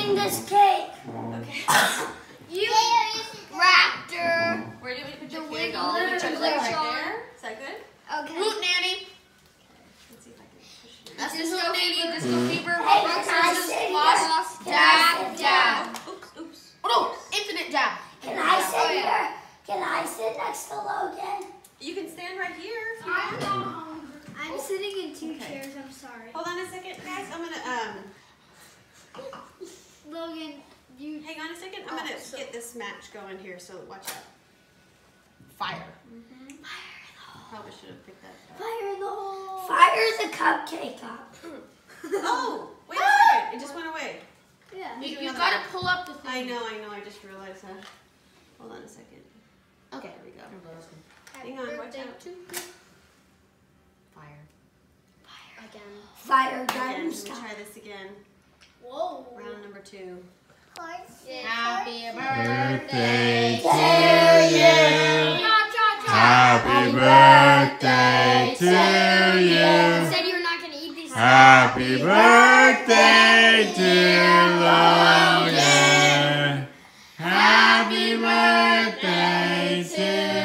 eating this cake. Okay. You raptor. Where do we put your The cake? wiggle Right little there. Is that good? Okay. Hoot nanny. Let's see if I can push it. That's the hoot nanny. Disco fever. Hey, Rock can I scissors, sit floss, here? dab, dab. Oops. Oh no! Infinite dab. Can I sit here? Can I sit next to Logan? You can stand right here if you want. I'm sitting in two Okay. chairs. I'm sorry. Hold on a second, guys. I'm gonna Logan, you. hang on a second. I'm gonna get this match going here. So watch out. Fire. Probably should have picked that up. Fire the hole. Fire the cupcake up. Oh, wait a second. It just went away. Yeah. You gotta pull up the thing. I know. I just realized that. Hold on a second. Okay, there we go. Hang on, watch out. Fire. Again. Fire Again, gun let me stuff. try this again. Whoa. Round number 2. Happy birthday to you. Happy birthday to you. Said you were not gonna eat these. Happy birthday, dear Logan. Happy birthday to you.